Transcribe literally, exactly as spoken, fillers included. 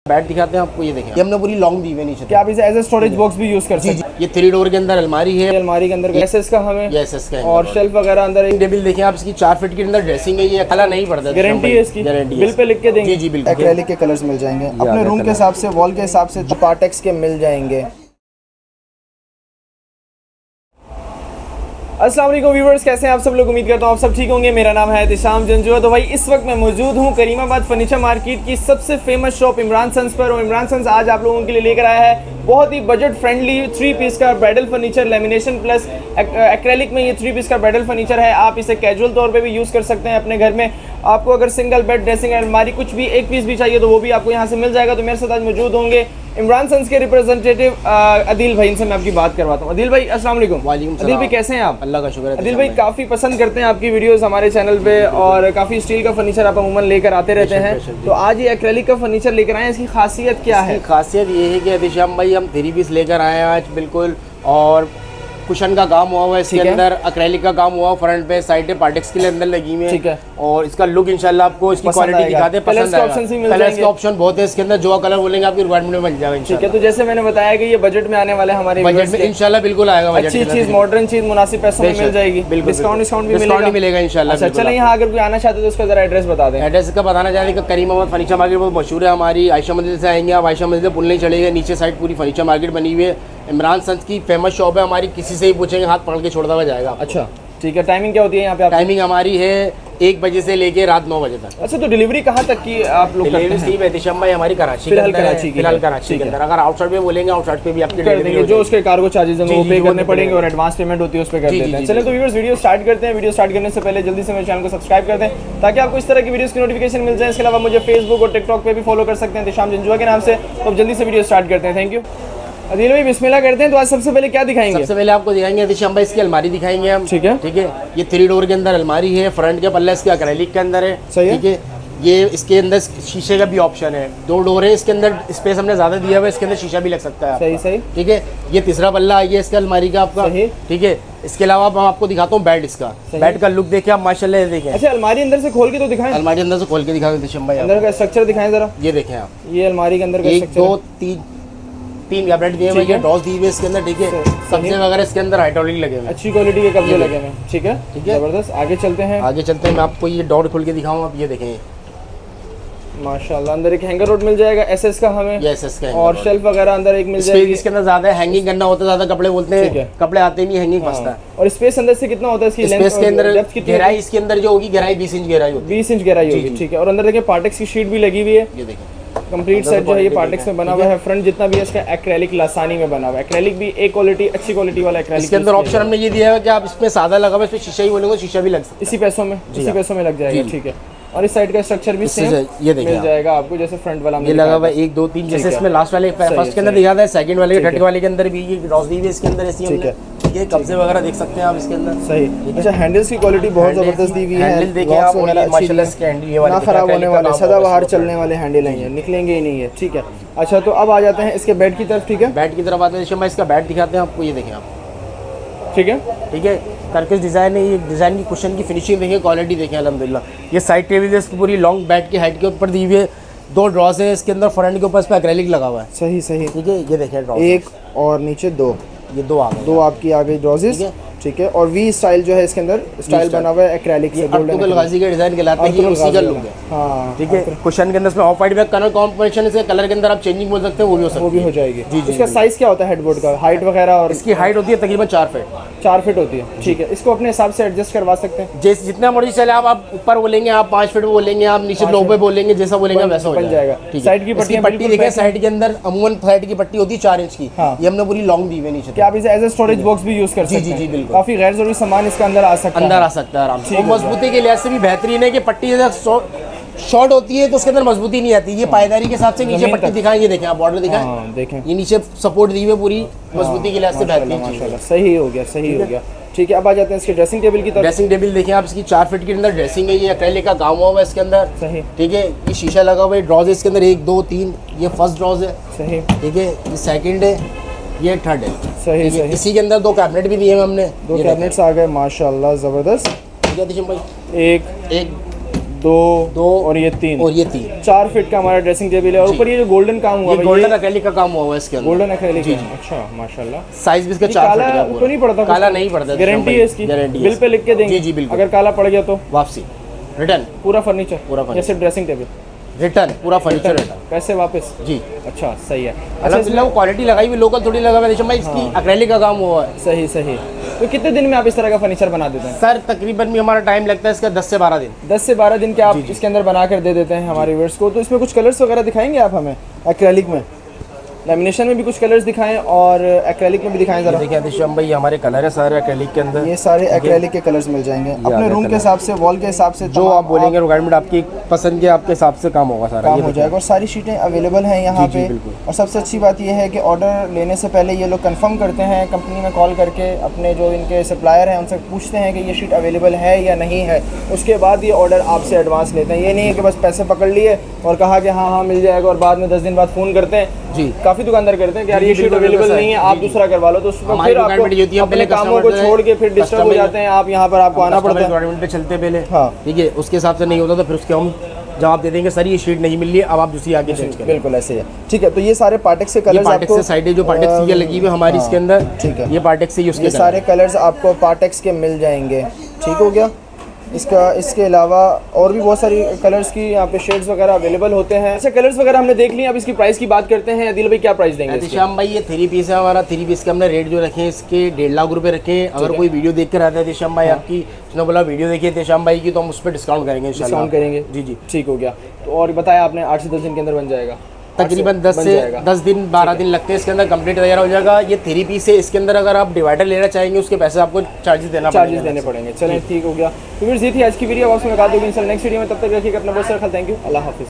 Bat दिखाते हैं आपको, ये देखें, ये हमने पूरी लॉन्ग दी हुई नीचे। क्या आप इसे एज ए स्टोरेज बॉक्स भी यूज कर सकते हैं? ये थ्री डोर के अंदर अलमारी है, अलमारी के अंदर एसएस का हमें एसएस का और शेल्फ वगैरह अंदर। टेबल देखें आप, इसकी चार फीट के अंदर ड्रेसिंग है, ये काला नहीं पड़ता, गारंटी है इसकी, बिल पे लिख के देंगे। जी जी बिल्कुल। एक्रेलिक के कलर्स मिल जाएंगे अपने रूम के हिसाब से, वॉल के हिसाब से पार्टेक्स के मिल जाएंगे। अस्सलाम वालेकुम व्यूअर्स, कैसे हैं आप सब लोग? उम्मीद करता हूँ आप सब ठीक होंगे। मेरा नाम है एहतिशाम जंजुआ। तो भाई इस वक्त मैं मौजूद हूँ करीमाबाद फर्नीचर मार्केट की सबसे फेमस शॉप इमरान सन्स पर, और इमरान सन्स आज आप लोगों के लिए लेकर आया है बहुत ही बजट फ्रेंडली थ्री पीस का bridal furniture, lamination plus acrylic में ये थ्री पीस का ब्राइडल फर्नीचर है। आप इसे कैजुअल तौर पे भी यूज़ कर सकते हैं अपने घर में। आपको अगर सिंगल बेड, ड्रेसिंग अलमारी कुछ भी एक पीस भी चाहिए तो वो भी आपको यहाँ से मिल जाएगा। तो मेरे साथ आज मौजूद होंगे इमरान सन्स के रिप्रेजेंटेटिव अदील भाई, इनसे मैं आपकी बात करवाता हूँ। अदील भाई अस्सलाम वालेकुम। वालेकुम सलाम। अदील भाई कैसे हैं आप? अल्लाह का शुक्र है। अदील भाई काफ़ी पसंद करते हैं आपकी वीडियोस हमारे चैनल पे, और काफ़ी स्टील का फर्नीचर आप अमूमन लेकर आते रहते हैं। तो आज ये एक्रेलिक का फर्नीचर लेकर आए हैं, इसकी खासियत क्या है? खासियत ये है कि एहतिशाम भाई हम थ्री पीस लेकर आए हैं आज बिल्कुल, और कुशन का काम हुआ हुआ है इसके अंदर, एक्रेलिक का काम हुआ फ्रंट पे, साइड पे पार्टेक्स के लिए अंदर लगी हुई है। ठीक है। और इसका लुक इंशाल्लाह आपको इसकी क्वालिटी दिखाते हैं, पसंद आएगा। कलर्स के ऑप्शन बहुत है इसके अंदर, जो कलर बोलेंगे आपकी रिक्वायरमेंट में बन जाएगा। ठीक है। तो जैसे मैंने बताया कि ये बजट में आने वाले हमारे बजट में इंशाल्लाह बिल्कुल आएगा। अच्छी चीज, मॉडर्न चीज मुनासिब पैसों में मिल जाएगी, डिस्काउंट डिस्काउंट भी मिलेगा मिलेगा इंशाल्लाह। अच्छा चलें, यहाँ अगर कोई आना चाहते हैं तो उसका जरा एड्रेस बता दें। एड्रेस का बताना चाहते हैं, करीमाबाद फर्नीचर मार्केट बहुत मशहूर है हमारी। आयशा मंदिर से आएंगे आप, आयशा मंदिर से पुल नहीं चढ़ेंगे, नीचे साइड पूरी फर्नीचर मार्केट बनी हुई है। इमरान सन्स की फेमस शॉप है हमारी, किसी से ही पूछेंगे हाथ पकड़ के छोड़ता हुआ जाएगा। अच्छा ठीक है। टाइमिंग क्या होती है यहाँ पे? टाइमिंग हमारी है एक बजे से लेके रात नौ बजे तक। अच्छा, तो डिलीवरी कहाँ तक की आप लोग करते हैं? एहतिशाम भाई हमारी कराची फिलहाल कराची फिलहाल कराची के अंदर, अगर आउटसाइड में बोलेंगे आउटसाइड पे भी आपके कर देंगे, जो उसके कार्गो चार्जेस हैं वो पे करने पड़ेंगे और एडवांस पेमेंट होती है उस पर कर देते हैं। चलिए तो व्यूअर्स वीडियो स्टार्ट करते हैं। वीडियो स्टार्ट करने से पहले जल्दी से मेरे चैनल को सब्सक्राइब कर दें ताकि आपको इस तरह की वीडियोस की नोटिफिकेशन मिल जाए। इसके अलावा मुझे फेसबुक और टिकटॉक पे भी फॉलो कर सकते हैं एहतिशाम जंजुआ के नाम से। तो जल्दी से वीडियो स्टार्ट करते हैं। Thank you. अदील भाई बिस्मिल्लाह करते हैं। तो आज सबसे पहले क्या दिखाएंगे? सबसे पहले आपको दिखाएंगे एहतिशाम भाई इसकी अलमारी दिखाएंगे हम। ठीक है ठीक है। ये थ्री डोर के अंदर अलमारी है, फ्रंट के पल्ला इसके एक्रेलिक के अंदर है। ठीक है। ये इसके अंदर शीशे का भी ऑप्शन है, दो डोर है इसके अंदर, स्पेस हमने ज्यादा दिया हुआ है, इसके अंदर शीशा भी लग सकता है। सही सही। ठीक है। ये तीसरा पल्ला आ गया इसका अलमारी का आपका। ठीक है। इसके अलावा मैं आपको दिखाता हूँ बेड, इसका बेड का लुक देखिए आप माशाल्लाह देखें। अच्छा, अलमारी अंदर से खोल के तो दिखाएं। अलमारी अंदर से खोल के दिखा देते भाई, अंदर का स्ट्रक्चर दिखाएं जरा। ये देखें आप, ये अलमारी के अंदर का एक दो तीन तीन कैबिनेट दिए हुए हैं, डॉस दी हुई है इसके अंदर। ठीक है। कब्जे वगैरह इसके अंदर हाइड्रोलिक लगे हुए हैं, अच्छी क्वालिटी के कब्जे लगे हुए हैं। ठीक है ठीक है, जबरदस्त। आगे चलते हैं आगे चलते हैं मैं आपको ये डोर खोल के दिखाऊं। आप ये देखें माशाल्लाह, अंदर एक हैंगर रोड मिल जाएगा एसएस का हमें, एसएस का, और शेल्फ वगैरह अंदर एक मिल जाएगी। इसके अंदर ज्यादा हैंगिंग करना होता है, ज्यादा कपड़े बोलते हैं, कपड़े आते नहीं, हैंगिंग फंसता है। और स्पेस अंदर से कितना होता है इसकी? स्पेस के अंदर गहराई इसके अंदर जो होगी गहराई बीस इंच गहराई होगी, बीस इंच गहराई होगी। ठीक है। और अंदर देखिए पार्टेक्स की शीट भी लगी हुई है। ये देखें कंप्लीट सेट जो है ये पार्टेक्स में बना हुआ है। फ्रंट जितना भी है इसका एक्रेलिक लासानी में बना हुआ है। एक्रेलिक भी एक क्वालिटी, अच्छी क्वालिटी वाला एक्रेलिक। इसके अंदर ऑप्शन हमने ये दिया है कि आप इसमें सादा लगा हुआ है, इसमें शीशा ही बोलेंगे शीशा भी लग सकता है इसी पैसों में, इसी पैसों में लग जाएगा। ठीक है। और इस साइड का स्ट्रक्चर भी सेम ये देखिए मिल जाएगा आपको, जैसे फ्रंट वाला ये लगा हुआ है एक दो तीन, जैसे इसमें लास्ट वाले फर्स्ट के अंदर दिखा था, सेकंड वाले थर्ड वाले के अंदर भी ये रॉस दी हुई है इसके अंदर ऐसी। ठीक है। ये कब्जे वगैरह देख सकते हैं आप इसके अंदर। सही। अच्छा, हैंडल्स की क्वालिटी बहुत जबरदस्त दी हुई है। हैंडल देखिए आप, माशाल्लाह इसके हैंडल ये वाले ना खराब होने वाले, सदाबहार चलने वाले हैंडल हैं, निकलेंगे ही नहीं है। ठीक है। अच्छा, तो अब आ जाते हैं इसके बेड की तरफ। ठीक है। बेड की तरफ आते हैं, इसका बेड दिखाते हैं आपको। ये देखें आप। ठीक है ठीक है। टर्किश डिज़ाइन है, ये डिज़ाइन की कुशन की फिनिशिंग देखें, क्वालिटी देखें अल्हम्दुलिल्लाह। ये साइड टेबल है इसकी पूरी लॉन्ग बेड की हाइट के ऊपर दी हुई है, दो ड्रॉस है इसके अंदर, फ्रंट के ऊपर इस पर एक्रेलिक लगा हुआ है। सही सही। ठीक है। ये देखें ड्रॉस, एक और नीचे दो, ये दो आ गए, दो आपकी आ गई ड्रॉसेस। ठीक है। और वी स्टाइल जो है इसके अंदर स्टाइल बना हुआ है एक्रेलिक से, गोल्डन गाजी का डिजाइन कहलाता है, ये उसी का लुक है। हां ठीक है। कुशन के अंदर इसमें ऑफ वाइट में कलर कॉम्बिनेशन है, कलर के अंदर आप चेंजिंग बोल सकते हैं, वो भी हो सकता है, वो भी हो जाएगी। जी जी। इसका साइज क्या होता है हेडबोर्ड का, हाइट वगैरह? और इसकी हाइट होती है तकरीबन चार फीट चार फीट होती है। ठीक है। इसको अपने हिसाब से एडजस्ट करवा सकते हैं, जैसे जितना मर्जी चले आप आप ऊपर बोलेंगे, आप पाँच फीट बोलेंगे, आप नीचे लो पे बोलेंगे, जैसा बोलेंगे वैसा बन जाएगा। साइड की पट्टी पट्टी देखिए, साइड के अंदर अमूमन साइड की पट्टी होती है चार इंच की, ये हमने पूरी लॉन्ग दी हुई है नीचे। क्या आप इसे एज ए स्टोरेज बॉक्स भी यूज कर सकते हैं? जी जी बिल्कुल। काफी गैर जरूरी सामान इसका अंदर आ सकता है, अंदर आ सकता है आराम से। मजबूती के लिहाज से भी बेहतरीन है कि पट्टी शॉर्ट होती है तो उसके अंदर मजबूती नहीं आती। ये पायदारी के हिसाब से नीचे पट्टी दिखाएं, ये देखें आप, बॉर्डर दिखाएं, देखें ये नीचे सपोर्ट दी हुई है पूरी, मजबूती के लिहाज से बेहतरीन चीज है। सही हो गया, सही हो गया। ठीक है। अब आ जाते हैं इसके ड्रेसिंग टेबल की तरफ। ड्रेसिंग टेबल देखिए आप, इसकी चार फीट के अंदर ड्रेसिंग है, ये एक्रेलिक का काम हुआ है इसके अंदर। सही। ठीक है। ये शीशा लगा हुआ है, ड्रॉज है इसके अंदर एक दो तीन, ये फर्स्ट ड्रॉज है। सही। ठीक है। ये सेकंड है, ये थर्ड है। सही सही। इसी के अंदर दो कैबिनेट भी दिए हैं हमने, दो कैबिनेट्स आ गए माशाल्लाह, जबरदस्त। ठीक है भाई, एक एक दो दो और ये तीन और ये तीन, चार फीट का हमारा ड्रेसिंग टेबल है। और ऊपर ये जो गोल्डन काम हुआ है, गोल्डन एक्रेलिक का काम हुआ है इसके अंदर, गोल्डन एक्रेलिक। अच्छा माशाल्लाह। साइज भी इसका चार फीट का तो नहीं पड़ता, काला नहीं पड़ता, गारंटी है इसकी, बिल पे लिख के देंगे। जी जी बिल्कुल। अगर काला पड़ गया तो वापसी, रिटर्न, पूरा फर्नीचर, पूरा फर्नीचर, जैसे ड्रेसिंग टेबल रिटर्न, पूरा फर्नीचर रिटर्न, पैसे वापस। जी अच्छा सही है। अच्छा इसमें वो क्वालिटी लगाई हुई, लोकल थोड़ी लगा हुआ है भाई, इसकी एक्रेलिक का काम हुआ है। सही सही। तो कितने दिन में आप इस तरह का फर्नीचर बना देते हैं? सर तकरीबन भी हमारा टाइम लगता है इसका दस से बारह दिन। दस से बारह दिन के आप इसके अंदर बना कर दे देते हैं हमारे व्यूअर्स को। तो इसमें कुछ कलर्स वगैरह दिखाएंगे आप हमें? एक्रेलिक में, लेमिनेशन में भी कुछ कलर्स दिखाएं और एक्रेलिक में भी दिखाएं जरा। देखिए आतिशाम भाई हमारे कलर है सारे एक्रेलिक के अंदर, ये सारे एक्रेलिक के कलर्स मिल जाएंगे अपने रूम के हिसाब से, वॉल के हिसाब से, जो आप बोलेंगे रिक्वायरमेंट आपकी पसंद के आपके हिसाब से काम होगा, सारा काम हो जाएगा। और सारी शीटें अवेलेबल हैं यहाँ पे। और सबसे अच्छी बात यह है कि ऑर्डर लेने से पहले ये लोग कंफर्म करते हैं कंपनी में कॉल करके, अपने जो इनके सप्लायर हैं उनसे पूछते हैं कि ये शीट अवेलेबल है या नहीं है, उसके बाद ये ऑर्डर आपसे एडवांस लेते हैं। ये नहीं है कि बस पैसे पकड़ लिए और कहा कि हाँ हाँ मिल जाएगा और बाद में दस दिन बाद फ़ोन करते हैं। जी काफ़ी दुकानदार करते हैं कि यार ये शीट अवेलेबल नहीं है, आप दूसरा करवा लो। तो उसमें फिर आपको अपने कामों को छोड़ के फिर डिस्टर्ब हो जाते हैं आप, यहाँ पर आपको आना पड़ता है, गवर्नमेंट पे चलते पहले। हाँ ठीक है, उसके हिसाब से नहीं होता तो फिर उसके हम जवाब दे देंगे, सर ये शीट नहीं मिल रही है, अब आप दूसरी आगे चेंज करें। बिल्कुल ऐसे है। ठीक है, तो ये सारे पार्टेक्स के कलर्स पार्टेक्स से साइड जो पार्टेक्स की लगी हुई है हमारी इसके अंदर, ठीक है, ये पार्टेक्स से यूज, ये सारे कलर्स आपको पार्टेक्स के मिल जाएंगे। ठीक हो गया। इसका इसके अलावा और भी बहुत सारी कलर्स की यहाँ पे शेड्स वगैरह अवेलेबल होते हैं। अच्छा कलर्स वगैरह हमने देख लिए, अब इसकी प्राइस की बात करते हैं। आदिल भाई क्या प्राइस देंगे? दिशाम भाई ये थ्री पीस है हमारा, थ्री पीस के हमने रेट जो रखे हैं इसके डेढ़ लाख रुपए रखे हैं। अगर कोई वीडियो देख कर आता है दिशाम भाई आपकी, उसने बोला वीडियो देखिए दिशाम भाई की, तो हम उस पर डिस्काउंट करेंगे, डिस्काउंट करेंगे। जी जी ठीक हो गया। तो और बताया आपने आठ से दस दिन के अंदर बन जाएगा, तकरीबन दस से दस दिन बारह दिन लगते हैं इसके अंदर कंप्लीट तैयार हो जाएगा। ये थ्री पीस है, इसके अंदर अगर आप डिवाइडर लेना चाहेंगे उसके पैसे आपको चार्जेस देना चार्जेस देने पड़ेंगे। चलें ठीक हो गया। तो फिर ये थी आज की वीडियो, आपसे मुलाकात होगी इंशाल्लाह नेक्स्ट वीडियो में। तब तक रखिएगा अपना बहुत सारा ख्याल। थैंक यू, अल्लाह हाफिज़।